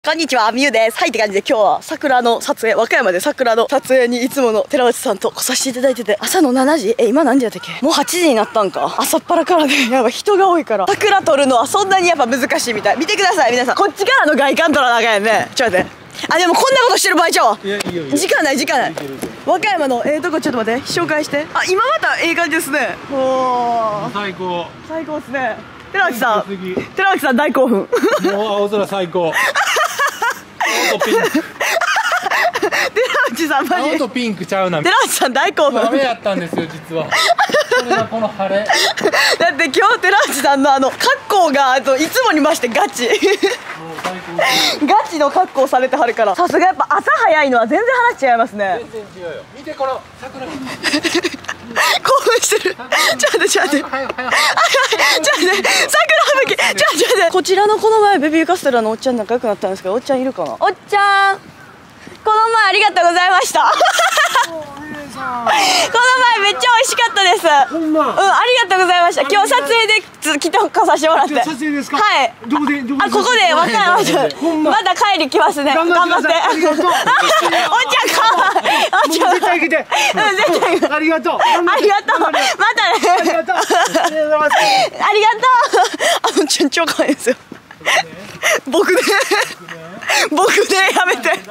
こんにちは、みゆです。はいって感じで今日は桜の撮影、和歌山で桜の撮影にいつもの寺内さんと来させていただいてて、朝の7時今何時だったっけ。もう8時になったんか。朝っぱらからね、やばい人が多いから桜撮るのはそんなにやっぱ難しいみたい。見てください皆さん、こっちからの外観撮らなあかんやんね。ちょっと待って、あ、でもこんなことしてる場合ちゃうわ。いや、いいよいいよ、時間ない時間ない。和歌山のとこちょっと待って、紹介して。あ、今また感じですね。おー、最高最高ですね。寺内さん、寺内さん大興奮。もう青空最高。青とピンク。 寺内さんマジ青とピンクちゃうな。 寺内さん大興奮。 雨やったんですよ実は。それがこの晴れ。だって今日寺内さんの格好がいつもに増してガチ。ガチの格好されてはるから、さすがやっぱ朝早いのは全然話違いますね。 全然違うよ。見てこの桜。興奮してる。ちょっと待ってちょっと待って。ちょっと待って。桜吹雪。ちょっと待って。こちらのこの前ベビーカステラのおっちゃん仲良くなったんですけど、おっちゃんいるかな。おっちゃん。この前ありがとうございました。この前めっちゃ美味しかったです。ほんま。うん、ありがとうございました。今日撮影で来させてもらって。撮影ですか。はい。どこであ、ここで和歌山で。また帰り来ますね。頑張って。ありがとう。おっちゃんかわいい。おっちゃん絶対来て。うん、絶対来て。ありがとう。ありがとう。またね。ありがとう。ありがとう。あのちゃん超可愛いですよ。僕ねやめて。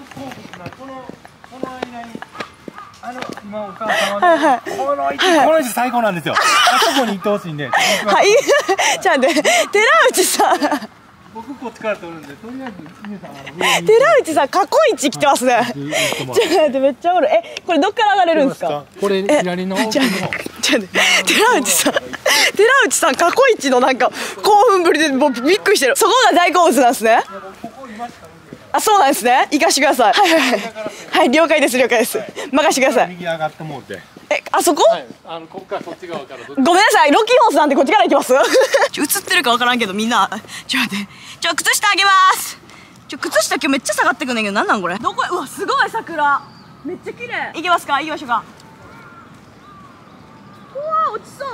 今お母様のこの位置最高なんですよ。あそこに行ってほしいんで。 はい。じゃあね、寺内さん。 僕こっちから撮るんで、とりあえず皆さん寺内さん過去一来てますね。ちょっと待って、めっちゃおる。これどっから上がれるんですか。 これ左の奥の。 じゃあね、寺内さん過去一のなんか興奮ぶりでもうびっくりしてる。そこが大好物なんですね。あ、そうなんですね。行かしてください。はいはいはい、了解です了解です。任してください。 右上がってもうて。 あそこ？ ここからそっち側から。 ごめんなさい、ロッキーホースなんでこっちから行きます。映ってるかわからんけどみんな、ちょっと待って、靴下あげます。靴下今日めっちゃ下がってくんねんけど、なんなんこれ。どこ？うわ、すごい桜。めっちゃ綺麗。行けますか？行きましょうか。うわ、落ちそう。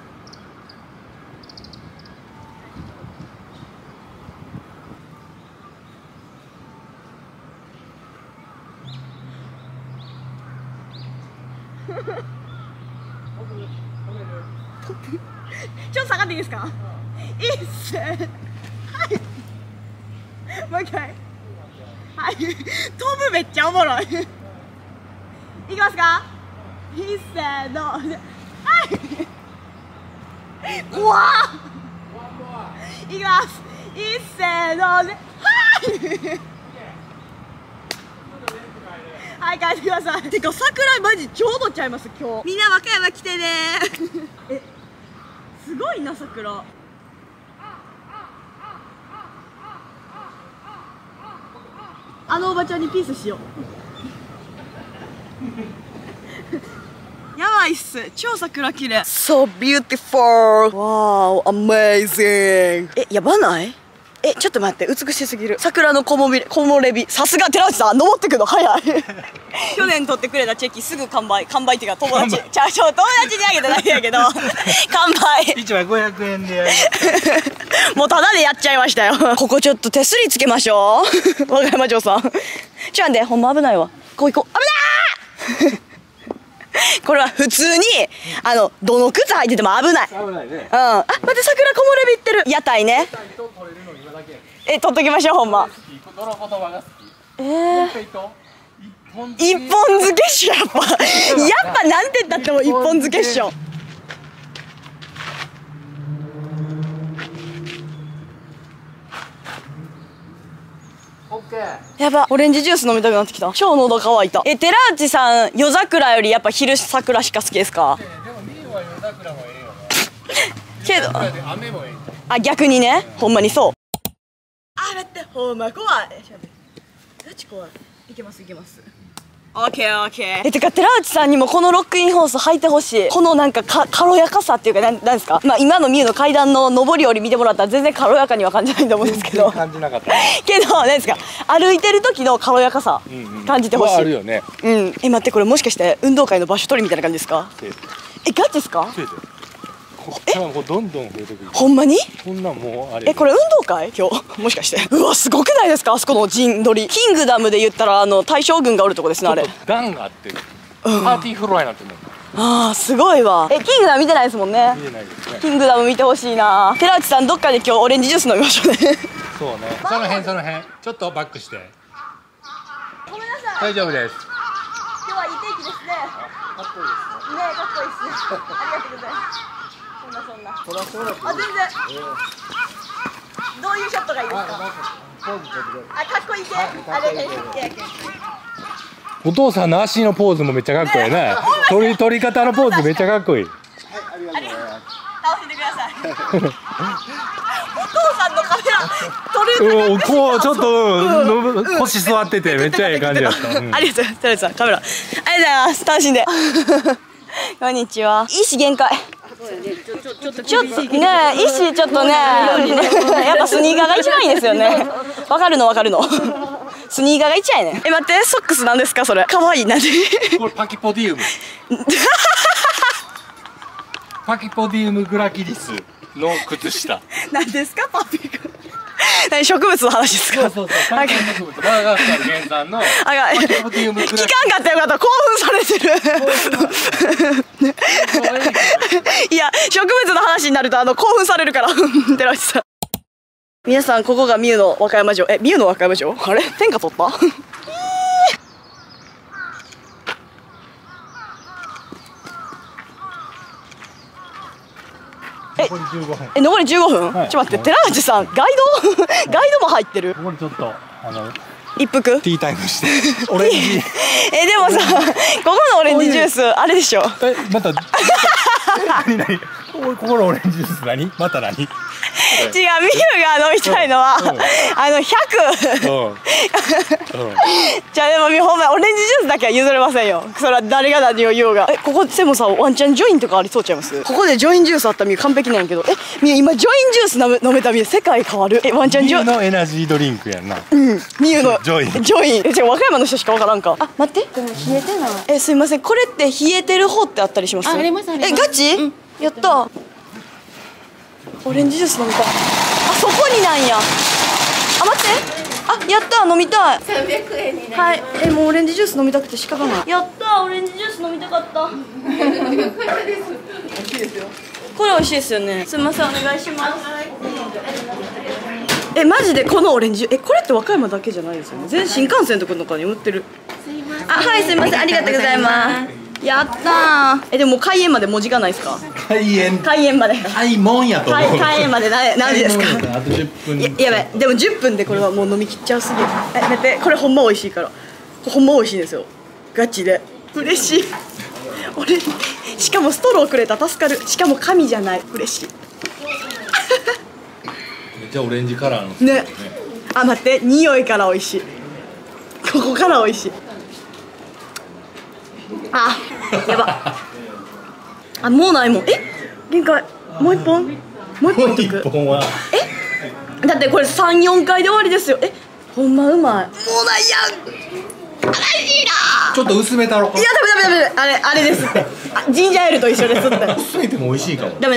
ちょっと下がっていいですか。いいっす。はい。もう一回。はい。飛ぶめっちゃおもろい。いきますか。いいっせーの。はい。うわー。いきます。いいっせーので。はい。はい、帰ってください。てか桜マジちょうどちゃいます。今日みんな和歌山来てね。すごいな桜。あのおばちゃんにピースしよう。やばいっす、超桜綺麗。So beautiful. Wow, amazing. やばない？ちょっと待って、美しすぎる。桜の木漏れ日。さすが寺内さん、登ってくの早い。去年取ってくれたチェキすぐ完売っていうか、友達友達にあげてないんやけど完売。 1枚500円でやる。 もうタダでやっちゃいましたよ。ここちょっと手すりつけましょう。和歌山城さん。ちょんで、ほんま危ないわ。こう行こう。危ない。これは普通にどの靴履いてても危ない。危ないね。うん。あ、待って、桜木漏れ日いってる。屋台ね。撮っときましょう、ほんま。 どの言葉が好き？ 一本漬けっしょ、やっぱなんて言ったっても一本漬けっしょ。やば、オレンジジュース飲みたくなってきた。超喉乾いた。寺内さん、夜桜よりやっぱ昼桜しか好きですか？ でも見るは夜桜もええよな。 けど雨もええ。 あ、逆にね、ほんまにそう。あ、待って、ほんま怖い。どっち怖い？いけますいけます。オッケーオッケー。てか寺内さんにもこのロックインホース履いてほしい。このなんか軽やかさっていうか、なんですか。まあ今のミュウの階段の上り下り見てもらったら全然軽やかには感じないと思うんですけど。 感じなかった。 けどなんですか、歩いてる時の軽やかさ感じてほしい。 あるよね。 うん。待って、これもしかして運動会の場所取りみたいな感じですか？ガチですか？ こっちはもうどんどん増えてくる。 ほんまに？ こんなんもうあれ。 これ運動会今日もしかして。うわすごくないですか、あそこの陣取り。キングダムで言ったら大将軍がおるとこですね、あれ。 段があってパーティーフロアになってるの。 あーすごいわ。キングダム見てないですもんね。 見てないですね。 キングダム見てほしいな。寺内さんどっかで今日オレンジジュース飲みましょうね。 そうね。その辺ちょっとバックして。 ごめんなさい。 大丈夫です。 今日はいい天気ですね。 かっこいいですね。 ね、かっこいいですね。ありがとうございます。そんな。 そらそうだ。 あ、全然。どういうショットがいいですか。 ポーズ取ってください。 かっこいい系。あれ、 お父さんの足のポーズもめっちゃかっこいいね。取り方のポーズめっちゃかっこいい。 ありがとうございます。倒してください。お父さんのカメラ撮る。 こうちょっと腰座っててめっちゃいい感じだった。 ありがとうございます。カメラ。ありがとうございます。楽しんで。こんにちは。意志限界。ちょっとね、意志ちょっとね、やっぱスニーカーが一番いいですよね。わかるの。スニーカーが一番いいね。待って、ソックスなんですかそれ。可愛いな。 これパキポディウム。パキポディウムグラキリスの靴下。 何ですかパピー君。何植物の話ですか。 そう。海産植物。マダガスカル原産のパキポディウムグラキリス。 聞かんかったよかった。興奮されてる。いや植物の話になると興奮されるから寺内さん。皆さんここがミュの和歌山城。ミュの和歌山城。あれ天下取った。残り15分。ちょっと待って、寺内さんガイドも入ってる。 これちょっと一服ティータイムしてオレンジ。 でもさ、ここのオレンジジュースあれでしょ。 また何ここのオレンジジュース何また何。違う、 ミュが飲みたいのは100。じゃあでもほんまオレンジジュースだけは譲れませんよ。それは誰が何を言おうが。ここでもさ、ワンチャンジョインとかありそうちゃいます。ここでジョインジュースあったらミュ完璧なんやけど。ミュ今ジョインジュース飲めたミュ世界変わる。ワンチャンジョインのエナジードリンクやんな。 ミュのジョイン。 和歌山の人しかわからんか。あ、待って、でも冷えてない。すいません、これって冷えてる方ってあったりします？ あります。 ガチ？やった。オレンジジュース飲みたい。あ、そこになんや。あ、待って。あ、やった、飲みたい。 300円になります。 はい、もうオレンジジュース飲みたくて仕方ない。やった、オレンジジュース飲みたかった。美味しいですよ。これ美味しいですよね。すみません、お願いします。マジでこのオレンジ、これって和歌山だけじゃないですよね。全新幹線とかの中に売ってる。あ、はい、すみません、ありがとうございます。やったー。でも開演までもう時間ないですか？開演まで。 開門やと思う。 開演まで何時ですか？ あと10分。 やばい。でも10分でこれはもう飲み切っちゃうすぎる。待って、これほんま美味しいから。ほんま美味しいんですよ。ガチで。嬉しい。俺しかもストローくれた、助かる。しかも紙じゃない。嬉しい。 めっちゃオレンジカラーのね。あ、待って、匂いから美味しい。ここから美味しい。あ、やば。あ、もうないもん。限界。もう一本いく。だってこれ3、4回で終わりですよ。ほんまうまい。もうないやん。悲しいな。 ちょっと薄めたろか。 いや、ダメ。あれですって。ジンジャーエールと一緒ですって。 薄めても美味しいかも。 ダメ。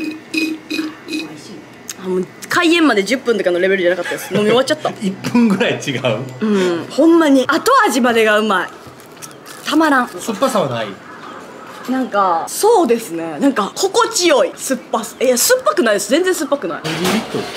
もう開演まで10分とかのレベルじゃなかったです。飲み終わっちゃった。 1分ぐらい違う。 ほんまに後味までがうまい。たまらん。 酸っぱさはない。 なんかそうですね。なんか心地よい酸っぱさ。酸っぱくないです。全然酸っぱくない。 20リットル。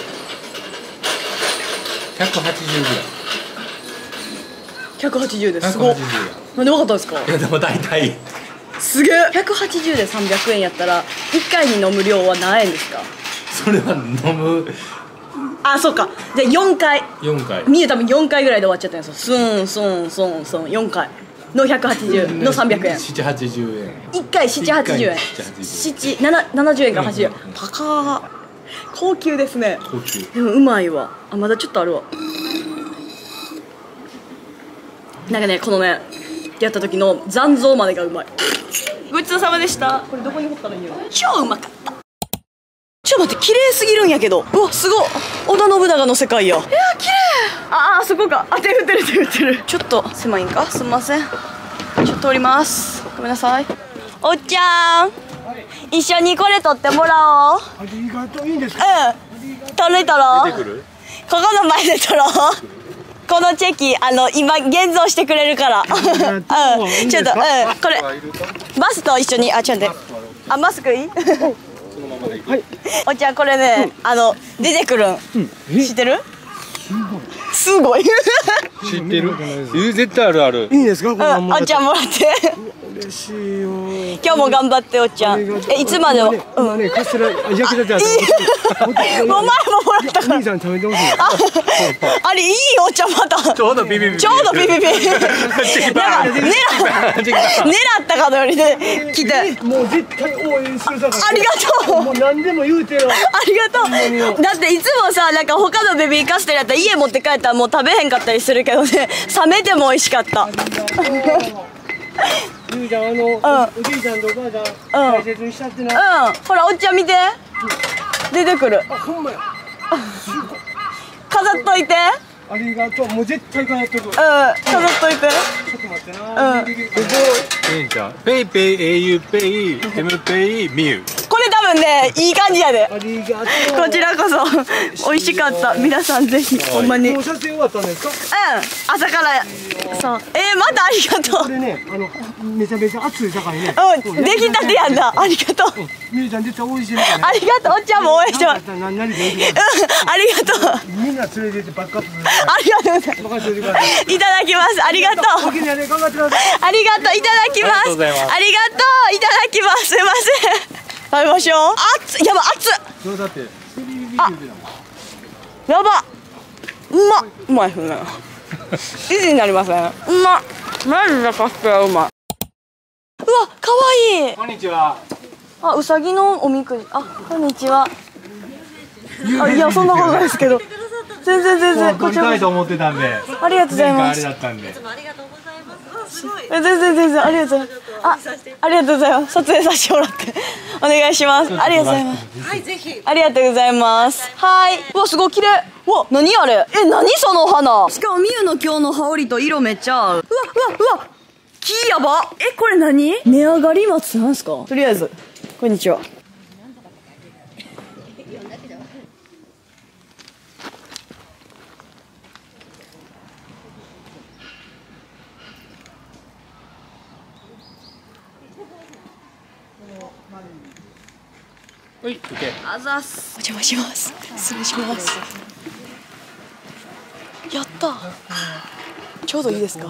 180です。すごい。なんで分かったんですか？ いやでも大体。 すげえ。180で300円やったら1回に飲む量は何円ですか？ それは飲む。 あ、そうか。じゃあ4回。みゆ多分4回ぐらいで終わっちゃったんですよ。スン4回の180の300円。 780円。 1回780円。70円から80円。高ー。高級ですね。 高級。 でもうまいわ。あ、まだちょっとあるわ。なんかね、このねやった時の残像までがうまい。ごちそうさまでした。これどこに掘ったらいいの？超うまかった。ちょっと待って、綺麗すぎるんやけど。うわ、すごい。織田信長の世界や。いや、綺麗。あ、そこか。手振ってる。ちょっと狭いんか。すみません。ちょっと通ります。ごめんなさい。おっちゃん。 一緒にこれ取ってもらおう。 ありがとう。いいんですか。 取ろう。 出てくる？ ここの前で取ろう。このチェキ今現像してくれるから。ちょっとこれマスと一緒にちょっと待って。マスクいい？ はい。 おっちゃんこれね出てくるん。知ってる？すごい。 知ってる？絶対あるある。 いいですか。 おっちゃんもらって。 嬉しいよ。 今日も頑張っておっちゃん。いつまでも。 今ねカステラ焼きたてあった。 もう前ももらったから。 お兄さん食べてほしい。 あれいいおっちゃんまた。 ちょうどビビビ。 ちょうどビビビ。狙ったかのようにね来て。 もう絶対応援するさ。 ありがとう。 もう何でも言うてよ。 ありがとう。だっていつもさなんか他のベビーカステラやったら家持って帰ったらもう食べへんかったりするけどね冷めても美味しかった。 ゆうちゃんおじいちゃんとおばあちゃん大切にしちゃってな。 ほらおっちゃん見て出てくる。 ほんまや。 飾っといて。 ありがとう。もう絶対飾っとく。 飾っといて。 ちょっと待ってな。 ペイペイ au ペイ M ペイミュウ。 これ多分ねいい感じやで。 ありがとう。 こちらこそ美味しかった。皆さんぜひほんまに。 もう撮影終わったんですか。 朝からそうまたありがとう。 これねめちゃめちゃ熱いさかいね。 出来たてやんな。ありがとう。 みゆちゃん絶対応援してるからね。 ありがとう。おっちゃんも応援してます。 何か言うてください。 ありがとう。 みんな連れてってバックアップする。 ありがとうございます。 任せてください。 いただきます。ありがとう。 お気に入り頑張ってください。 ありがとう。いただきます。 ありがとうございます。 ありがとう。いただきます。すいません。食べましょう。熱っ。やば熱っ。 そうだって。 やば。うまいふうな。維持になりません。うまっ。マジでカステラうまい。うわ可愛い。 こんにちは。 うさぎのおみくじ。こんにちは。いやそんなことないですけど。全然撮りたいと思ってたんで。 ありがとうございます。 あれだったんで。 全然ありがとうございます。ありがとうございます。撮影させてもらってお願いします。ありがとうございます。はいぜひ。ありがとうございます。はい。うわすごい綺麗。うわ何あれ。何その花。しかもみゆの今日の羽織と色めっちゃ合う。うわ木やば。これ何？値上がり松なんすか。とりあえずこんにちは。 はい、オッケー。 あざっす。お邪魔します。失礼します。やった。ちょうどいいですか。はい。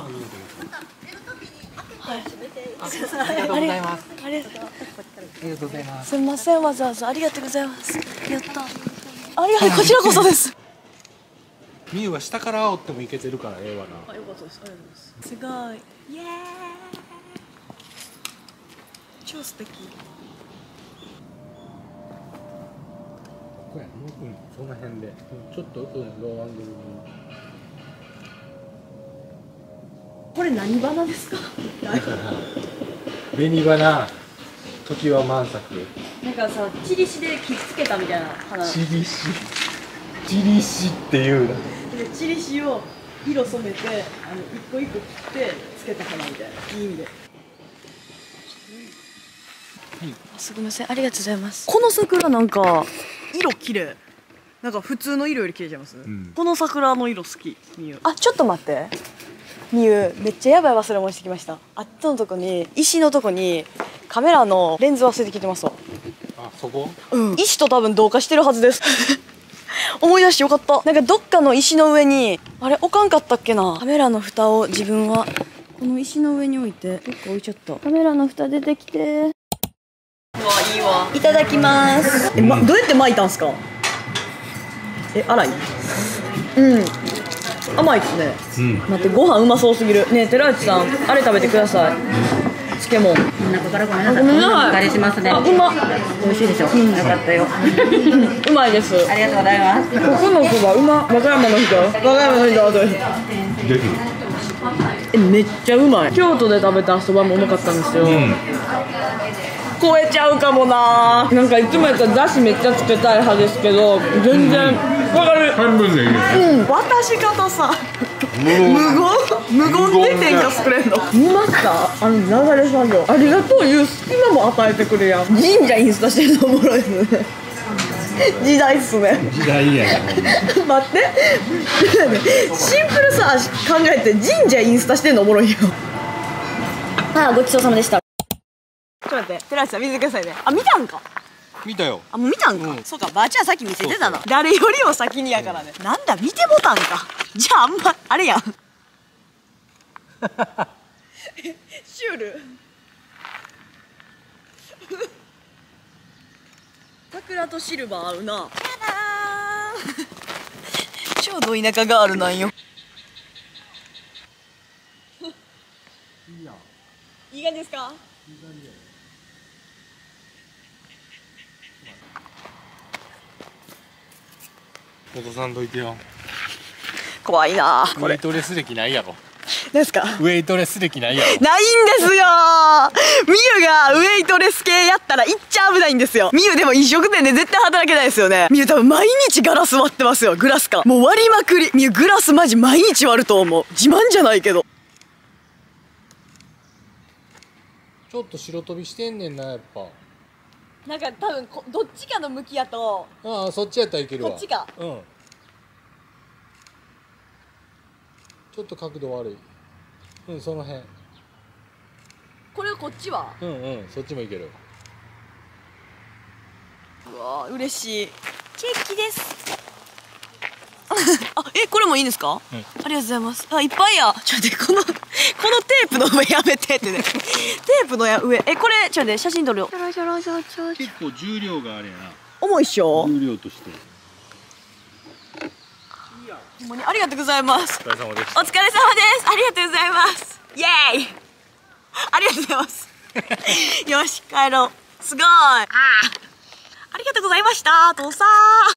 ありがとうございます。 ありがとう。 ありがとうございます。 すみませんわざわざありがとうございます。やった。ありがとうこちらこそです。 みゆは下から煽ってもいけてるからええわな。 よかったです。ありがとうございます。すごい。イエーイ。超素敵。 その辺でちょっとローアングルに。 これ何花ですか。 紅花、時は満作。 なんかさ、チリシできっつけたみたいな花。 チリシっていうな。 チリシを色染めて、一個一個切ってつけた花みたいな、いい意味で。すみません、ありがとうございます。この桜なんか色綺麗。なんか普通の色より綺麗ちゃいます、この桜の色好き。みゆ。ちょっと待って。みゆ、めっちゃやばい忘れ物してきました。あっちのとこに、石のとこにカメラのレンズ忘れてきてますわ。 そこ？ 石と多分同化してるはずです。思い出してよかった。なんかどっかの石の上にあれ置かんかったっけな。カメラの蓋を自分はこの石の上に置いてどっか置いちゃった。カメラの蓋出てきて。うわいいわ。いただきます。どうやって巻いたんすか。粗い。甘いですね。待ってご飯うまそうすぎる。ねえ寺内さんあれ食べてください。漬物。 中からごめんなさい。 ごめんなさい。 お借りしますね。 うま。 美味しいでしょ。よかったよ。 うまいです。 ありがとうございます。 ここのそばうま。和歌山の人。めっちゃうまい。京都で食べたそばもうまかったんですよ。超えちゃうかもな。なんかいつもやったらだしめっちゃつけたい派ですけど全然かる。半分でいいよね。 渡し方さ無言で天下作れんの。見ました？流れ作業ありがとういう隙間も与えてくれやん。神社インスタしてるのおもろいですね。時代っすね。 時代やな。 待ってシンプルさ考えて神社インスタしてんのおもろいよ。あ、ごちそうさまでした。ちょっと待って、寺内さん見てくださいね。あ、見たんか。 見たよ。 あ、もう見たんか。そうか、ばあちゃんさっき見せてたな。誰よりも先にやからね。なんだ、見てもたんか。じゃああんまあれやん。シュール。桜とシルバー合うな。やだー。ちょうど田舎ガールなんよ。いい感じですか？ 落とさんといてよ。 怖いなウェイトレス歴ないやろ。 ですか？ ウェイトレス歴ないやろ。 ないんですよ。ミユがウェイトレス系やったらいっちゃ危ないんですよ。ミユでも飲食店で絶対働けないですよね。ミユ多分毎日ガラス割ってますよ。グラスかもう割りまくり。ミユグラスマジ毎日割ると思う。自慢じゃないけど。 ちょっと白飛びしてんねんな、やっぱ。 なんか多分どっちかの向きやとああ、そっちやったらいけるわ。 こっちか。 うん。ちょっと角度悪い。うん、その辺。 これこっちはうんうん、そっちもいける。 うわー嬉しい。ケーキですあ、これもいいんですか？ うん、 ありがとうございます。あ、いっぱいや。ちょっと待って、このテープの上やめてってね。テープの上、これちょっと待って写真撮るよ。 結構重量があれやな。 重いっしょ。 重量として。 ほんまにありがとうございます。 お疲れ様です。 お疲れ様です。ありがとうございます。イエーイ。ありがとうございます。よし帰ろう。すごい。ありがとうございました。父さん。